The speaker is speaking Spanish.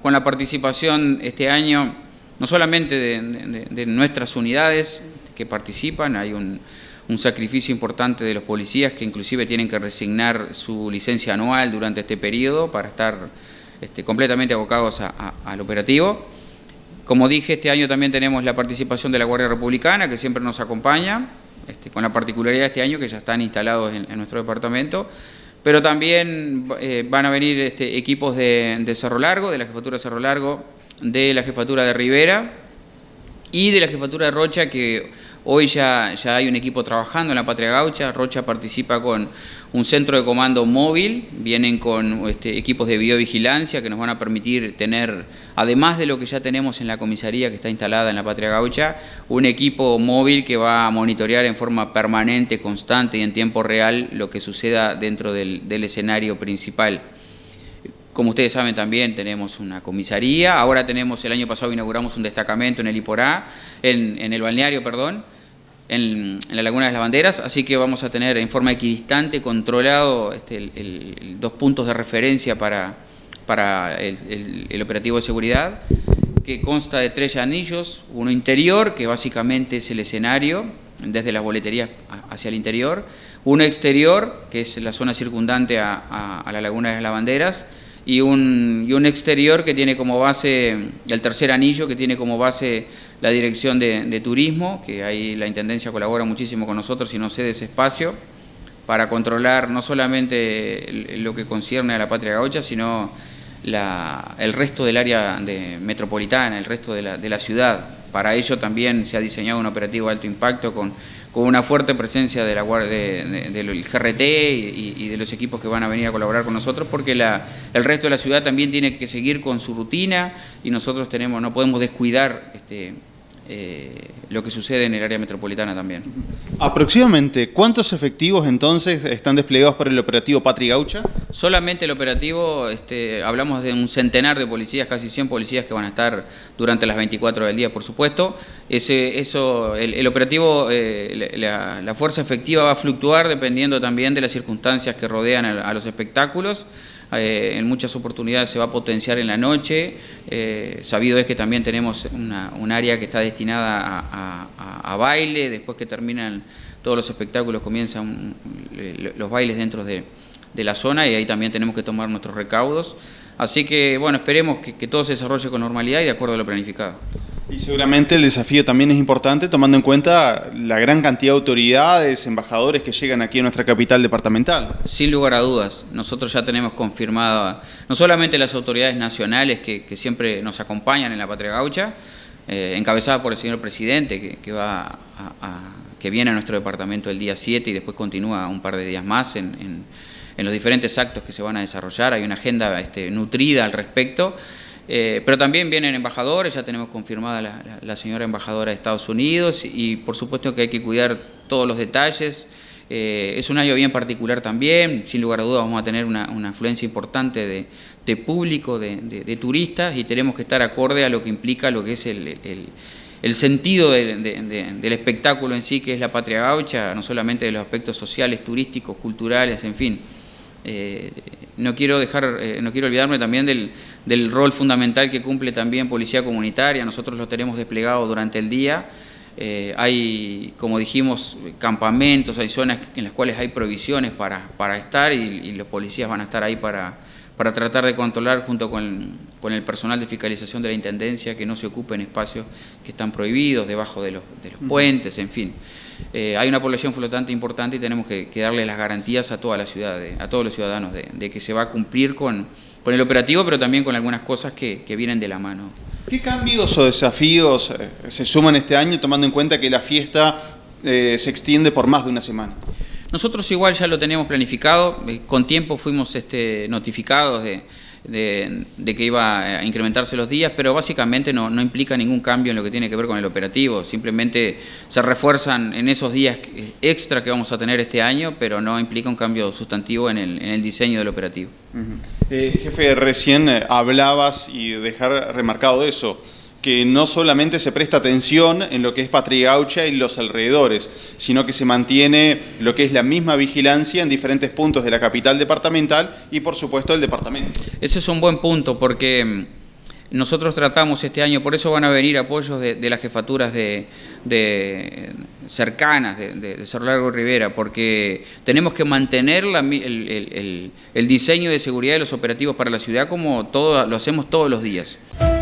con la participación este año, no solamente de nuestras unidades que participan, hay un sacrificio importante de los policías que inclusive tienen que resignar su licencia anual durante este periodo para estar completamente abocados al operativo. Como dije, este año también tenemos la participación de la Guardia Republicana, que siempre nos acompaña, con la particularidad de este año que ya están instalados en nuestro departamento, pero también van a venir equipos de Cerro Largo, de la Jefatura de Cerro Largo, de la Jefatura de Rivera y de la Jefatura de Rocha, que hoy ya hay un equipo trabajando en la Patria Gaucha. Rocha participa con un centro de comando móvil, vienen con equipos de videovigilancia que nos van a permitir tener, además de lo que ya tenemos en la comisaría que está instalada en la Patria Gaucha, un equipo móvil que va a monitorear en forma permanente, constante y en tiempo real lo que suceda dentro del escenario principal. Como ustedes saben, también tenemos una comisaría. Ahora tenemos, el año pasado inauguramos un destacamento en el Iporá, en el balneario, perdón, en la Laguna de las Banderas, así que vamos a tener en forma equidistante, controlado, dos puntos de referencia para el operativo de seguridad, que consta de 3 anillos, uno interior, que básicamente es el escenario, desde las boleterías hacia el interior, uno exterior, que es la zona circundante a la Laguna de las Lavanderas, y un exterior que tiene como base, el tercer anillo, que tiene como base la Dirección de Turismo, que ahí la Intendencia colabora muchísimo con nosotros y nos cede ese espacio para controlar no solamente lo que concierne a la Patria Gaucha, sino el resto del área metropolitana, el resto de la ciudad. Para ello también se ha diseñado un operativo de alto impacto con una fuerte presencia de del GRT y de los equipos que van a venir a colaborar con nosotros, porque el resto de la ciudad también tiene que seguir con su rutina y nosotros no podemos descuidar lo que sucede en el área metropolitana también. Aproximadamente, ¿cuántos efectivos entonces están desplegados para el operativo Patria Gaucha? Solamente el operativo, hablamos de un centenar de policías, casi 100 policías que van a estar durante las 24 horas del día, por supuesto. El operativo, la fuerza efectiva va a fluctuar dependiendo también de las circunstancias que rodean a los espectáculos. En muchas oportunidades se va a potenciar en la noche. Sabido es que también tenemos un área que está destinada a baile. Después que terminan todos los espectáculos comienzan los bailes dentro de la zona, y ahí también tenemos que tomar nuestros recaudos. Así que, bueno, esperemos que todo se desarrolle con normalidad y de acuerdo a lo planificado. Y seguramente el desafío también es importante, tomando en cuenta la gran cantidad de autoridades, embajadores que llegan aquí a nuestra capital departamental. Sin lugar a dudas, nosotros ya tenemos confirmado, no solamente las autoridades nacionales que siempre nos acompañan en la Patria Gaucha, encabezada por el señor presidente, que viene a nuestro departamento el día 7 y después continúa un par de días más en los diferentes actos que se van a desarrollar. Hay una agenda nutrida al respecto. Pero también vienen embajadores, ya tenemos confirmada la señora embajadora de Estados Unidos, y por supuesto que hay que cuidar todos los detalles. Es un año bien particular también, sin lugar a dudas vamos a tener una afluencia importante de público, de turistas, y tenemos que estar acorde a lo que implica lo que es el sentido del espectáculo en sí, que es la Patria Gaucha, no solamente de los aspectos sociales, turísticos, culturales, en fin. No quiero olvidarme también del rol fundamental que cumple también Policía Comunitaria. Nosotros lo tenemos desplegado durante el día. Hay, como dijimos, campamentos, hay zonas en las cuales hay provisiones para estar, y los policías van a estar ahí para tratar de controlar junto con el personal de fiscalización de la Intendencia que no se ocupen espacios que están prohibidos, debajo de los puentes, en fin. Hay una población flotante importante y tenemos que darle las garantías a toda la ciudad, a todos los ciudadanos, de que se va a cumplir con el operativo, pero también con algunas cosas que vienen de la mano. ¿Qué cambios o desafíos se suman este año, tomando en cuenta que la fiesta se extiende por más de una semana? Nosotros igual ya lo teníamos planificado, con tiempo fuimos notificados de que iba a incrementarse los días, pero básicamente no implica ningún cambio en lo que tiene que ver con el operativo. Simplemente se refuerzan en esos días extra que vamos a tener este año, pero no implica un cambio sustantivo en el diseño del operativo. Jefe, recién hablabas y dejar remarcado eso, que no solamente se presta atención en lo que es Patria Gaucha y los alrededores, sino que se mantiene lo que es la misma vigilancia en diferentes puntos de la capital departamental y, por supuesto, el departamento. Ese es un buen punto, porque nosotros tratamos este año, por eso van a venir apoyos de las jefaturas cercanas de Cerro Largo y Rivera, porque tenemos que mantener el diseño de seguridad de los operativos para la ciudad como lo hacemos todos los días.